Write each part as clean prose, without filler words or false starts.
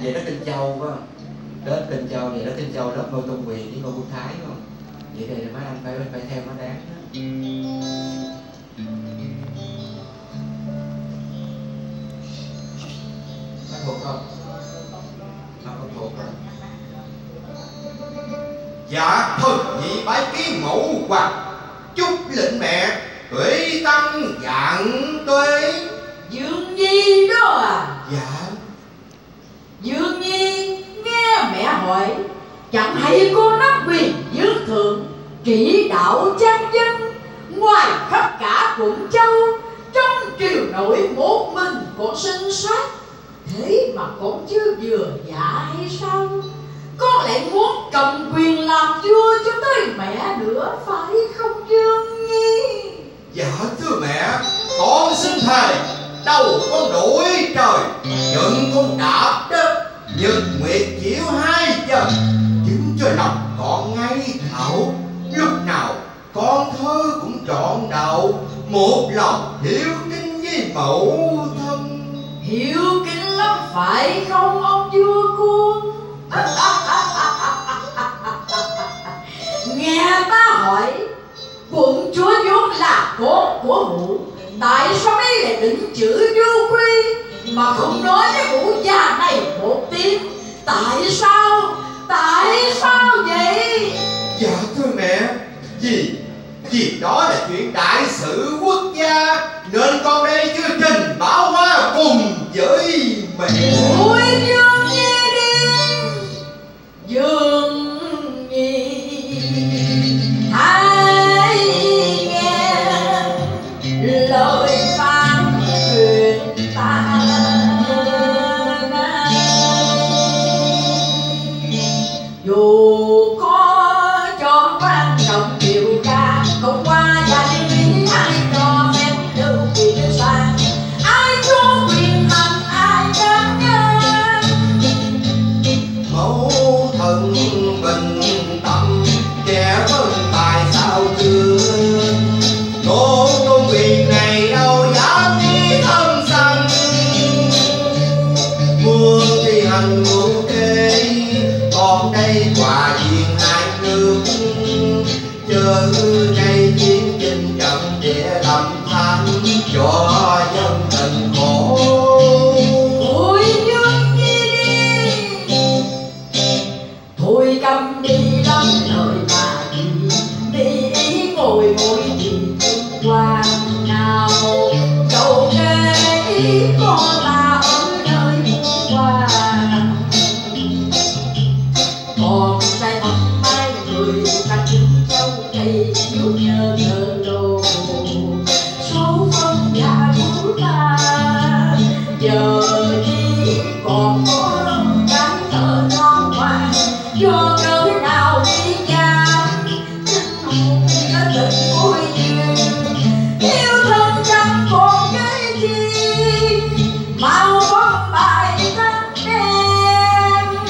về đất Kinh Châu phải không? Đất Kinh Châu về đất Kinh Châu đất Ngô Tôn Quyền với Ngô Quân Thái phải không? Vậy thì mấy anh phải theo nó đáng đó. Có thuộc không? Không thuộc rồi. Dạ thần nhị bái kiến mẫu hoàng, chúc lệnh mẹ tuệ tăng vạn tuế. Dương Nhi đó à? Dạ. Dương Nhi nghe mẹ hỏi, chẳng hay cô nắm quyền dương thượng, chỉ đạo trang dân, ngoài khắp cả quận Châu, trong triều nội một mình con sinh sát. Thế mà con chưa vừa dạ hay sao? Con lại muốn cầm quyền làm vua cho tới mẹ nữa phải không Dương Nhi? Dạ thưa mẹ, con xin thề đầu con đuổi trời, chân con đạp đất, nhật nguyệt chiếu hai chân, chứng cho lòng con ngay thảo. Lúc nào con thơ cũng trọn đầu, một lòng hiếu kính với mẫu thân. Hiếu kính lắm phải không ông vua cuồng? Nghe ta hỏi, quận chúa vốn là con của mụ, tại sao mấy lại định chữ Du Quy mà không nói với mụ già này một tiếng? Tại sao? Tại sao vậy? Dạ thưa mẹ, vì đó là chuyện đại sự quốc gia, nên con đây chưa trình báo qua cùng với mẹ. Ôi Dương Nhi đi, Dương Nhi hãy nghe lời phán truyền ta nay. Dù có cho quan trọng điều ca, không qua gia đình ai cho phép lưu quyền sang, ai cho quyền hành ai can nhân. Mẫu thân bình tâm trẻ hơn tài sao chưa, Ngô Tôn Quyền này đâu dám đi thân sanh, muôn thi hành muôn kế, còn đây quả diện hai nước, chờ ngày chiến chinh trận địa làm thắng cho dân tình khổ. Thôi Dương Nhi đi, thôi cầm đi lắm lời mà đi ý ngồi thì qua nào dẫu thế có ta ở nơi qua, còn trai thật mai người ta chứng châu cây chút nhớ đồ số phân và của ta giờ chỉ còn có cái thở non ngoan do cớ nào đi chạm đã tình vui duyên yêu thân chẳng còn cái gì mau bóng bài thanh đen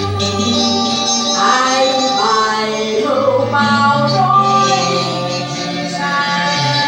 ai bài hưu mau nói xa.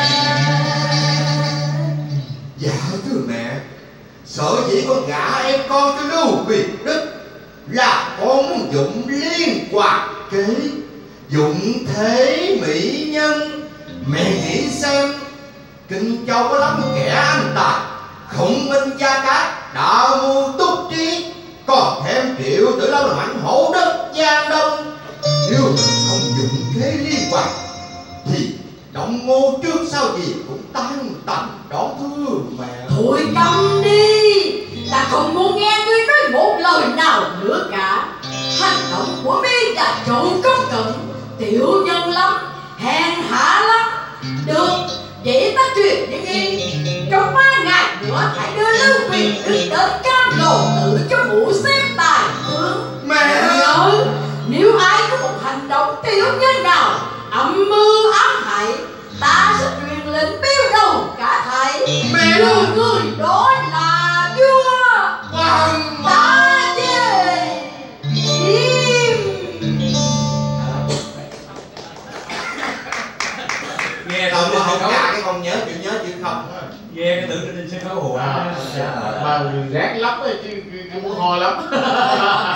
Dạ thưa mẹ, sở dĩ con gả em con cho Lưu Biệt Đức là con muốn dụng liên hoạt kế, dụng thế mỹ nhân. Mẹ nghĩ xem, Kinh Châu có lắm kẻ anh tài, Khổng Minh Gia Cát, Đạo Mưu Túc Trí, còn thêm Triệu Tử Long là mảnh hổ đất Giang Đông. Nếu không dụng kế liên hoạt thì Động Ngô trước sau gì cũng tan tành đó thưa mẹ. Thôi câm đi, ta không muốn nghe ngươi nói một lời nào nữa cả. Hành động của mi là trộn công cận, tiểu nhân lắm, hèn hạ lắm. Được, vậy ta truyền với nghi, trong 3 ngày nữa hãy đưa Lưu Quyền Đức đến Cam Lồ Tự cho mụ xem tài tướng. Mẹ! Nhớ, nếu ai có một hành động tiểu nhân nào âm mưu ám hại, ta sẽ truyền lệnh biêu đầu cả thảy. Mẹ! Người đó là vua. Hoàng Ta về im. Nghe Đâu tự mà trên không sân khấu, trả cái con nhớ chữ không. nghe cái tự trên sân khấu hùa. Mà rác lắm ấy chứ, muốn ho lắm.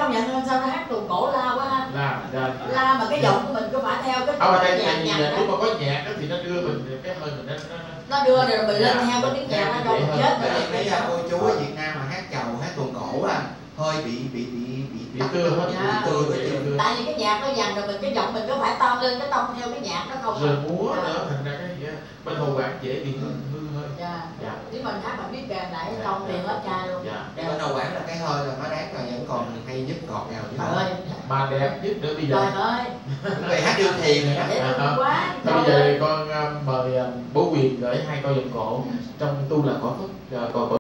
công nhận sao nó hát tuồng cổ la quá ha. La mà cái giọng của mình có phải theo cái nhạc nếu mà có nhạc đó thì nó đưa mình cái hơi mình nó đưa rồi mình lên theo cái tiếng nhạc nó đâu chết. Bởi vì mấy cô chú ở Việt Nam mà hát chầu hát tuồng cổ á hơi bị tưa hết. Tại vì cái nhạc nó dằn rồi mình cái giọng mình có phải tông lên cái tông theo cái nhạc nó không. Rồi múa nữa thành ra cái gì á bên hồ quán dễ bị hư hơi. Dạ. Nếu mình hát mà biết kèm lại tông liền hết cha luôn. Bên đầu quán là cái hơi là nó đáng rồi vẫn còn hay nhất ngọt nào chứ. Trời ơi. Mà đẹp nhất nữa bây giờ. Trời ơi. Về hát điêu thiền rồi đó. Dễ thương quá. Thôi bây giờ con mời bố Quyền gửi 2 câu giọng cổ trong Tu Là Cõi Phúc.